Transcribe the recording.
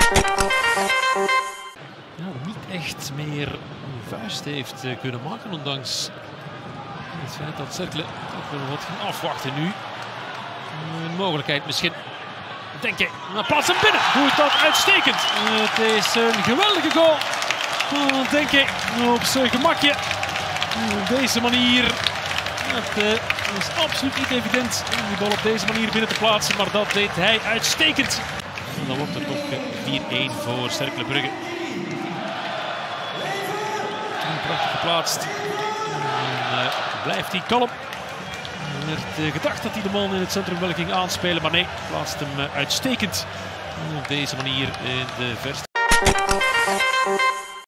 Ja, niet echt meer een vuist heeft kunnen maken, ondanks het feit dat Cercle ook wel wat ging afwachten nu. Een mogelijkheid misschien. Denk ik, nou, plaats hem binnen. Doet dat uitstekend. Het is een geweldige goal. Denk ik, op zijn gemakje. Op deze manier. Het is absoluut niet evident om die bal op deze manier binnen te plaatsen, maar dat deed hij uitstekend. En dan wordt het toch 4-1 voor Cercle Brugge. Prachtig geplaatst. En blijft hij kalm. Er werd gedacht dat hij de man in het centrum wel ging aanspelen, maar nee, plaatst hem uitstekend. Op deze manier in de verste.